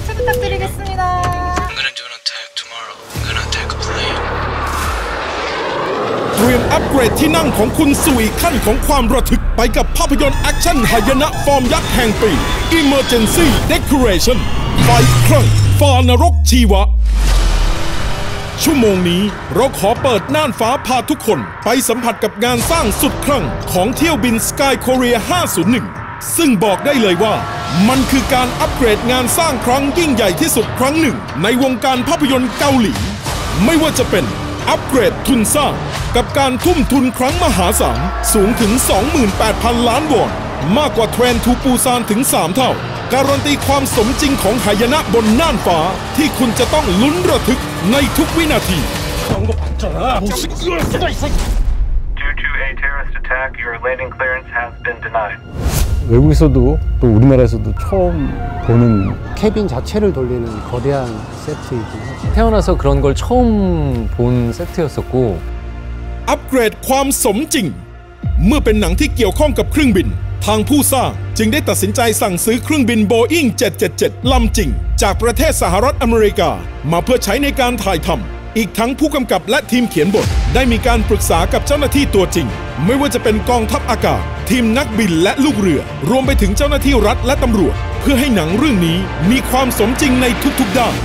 박수 부탁드리겠습니다. I'm gonna do an attack tomorrow. I'm gonna attack a plane. เตรียมอัปเกรดที่นั่งของคุณสู่อีกขั้นของความระทึกไปกับภาพยนตร์แอคชั่นหายนะฟอร์มยักษ์แห่งปี Emergency Decoration ไฟคลั่งฝ่านรกชีวะชั่วโมงนี้เราขอเปิดน่านฟ้าพาทุกคนไปสัมผัสกับงานสร้างสุดคลั่งของเที่ยวบิน Sky Korea 501 ซึ่งบอกได้เลยว่ามันคือการอัปเกรดงานสร้างครั้งยิ่งใหญ่ที่สุดครั้งหนึ่งในวงการภาพยนตร์เกาหลีไม่ว่าจะเป็นอัปเกรดทุนสร้างกับการทุ่มทุนครั้งมหาศาลสูงถึง 28,000 ล้านวอนมากกว่าเทรนทูปูซานถึง 3 เท่าการันตีความสมจริงของหายนะบนน่านฟ้าที่คุณจะต้องลุ้นระทึกในทุกวินาที Due to a terrorist attack, your landing clearance has been denied. 외국에서도 또 우리나라에서도 처음 보는 캐빈 자체를 돌리는 거대한 세트이긴 하죠. 태어나서 그런 걸 처음 본 세트였었고 อัปเกรดความสมจริงเมื่อเป็นหนังที่เกี่ยวข้องกับเครื่องบินทางผู้สร้างจึงได้ตัดสินใจสั่งซื้อเครื่องบิน Boeing 777 ลำจริงจากประเทศสหรัฐอเมริกามาเพื่อใช้ในการถ่ายทำอีกทั้งผู้กำกับและทีมเขียนบทได้มีการปรึกษากับเจ้าหน้าที่ตัวจริงไม่ว่าจะเป็นกองทัพอากาศทีมนักบินและลูกเรือรวมไปถึงเจ้าหน้าที่รัฐและตำรวจเพื่อให้หนังเรื่องนี้มีความสมจริงในทุกๆด้าน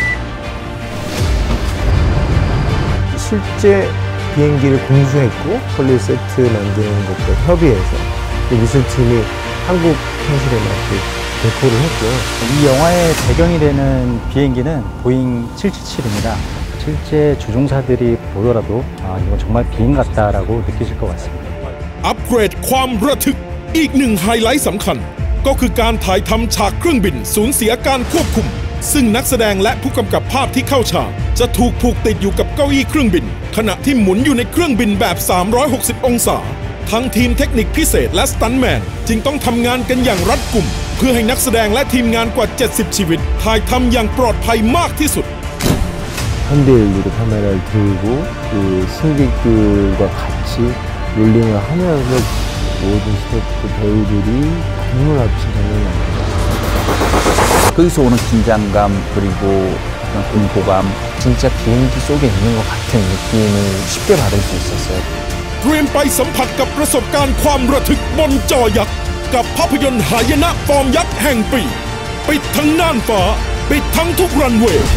실제 비행기를 공수했고 폴리 세트 만드는 것과 협의해서 미술팀이 한국 현실에 맞게 데코를 했고요. 이 영화의 배경이 되는 비행기는 보잉 777입니다. 실제 조종사들이 보더라도 이건 정말 비행 같다라고 느끼실 것 같습니다. อัปเกรดความระทึกอีกหนึ่งไฮไลท์สำคัญก็คือการถ่ายทำฉากเครื่องบินสูญเสียการควบคุมซึ่งนักแสดงและผู้กำกับภาพที่เข้าฉากจะถูกผูกติดอยู่กับเก้าอี้เครื่องบินขณะที่หมุนอยู่ในเครื่องบินแบบ 360 องศาทั้งทีมเทคนิคพิเศษและสตันท์แมนจึงต้องทำงานกันอย่างรัดกุมเพื่อให้นักแสดงและทีมงานกว่า 70 ชีวิตถ่ายทำอย่างปลอดภัยมากที่สุด 현대인류로 카메라를 들고 그 승객들과 같이 롤링을 하면서 모든 스태프 배우들이 눈을 합친 장면이 나옵니다. 거기서 오는 긴장감 그리고 공포감 진짜 비행기 속에 있는 것 같은 느낌을 쉽게 받을 수 있었어요. เตรียมไปสัมผัสกับประสบการณ์ความระทึกบนจอยักษ์กับภาพยนตร์หายนะฟอร์มยักษ์แห่งปีปิดทั้งน่านฟ้าปิดทั้งทุกรันเวย์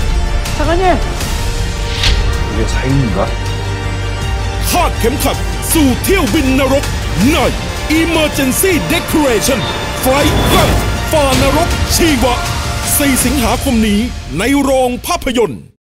이게 자유인가? คาดเข็มขัดสู่เที่ยวบินนรกใน Emergency Decoration ไฟคลั่งฝ่านรกชีวะ 4 สิงหาคมนี้ในโรงภาพยนตร์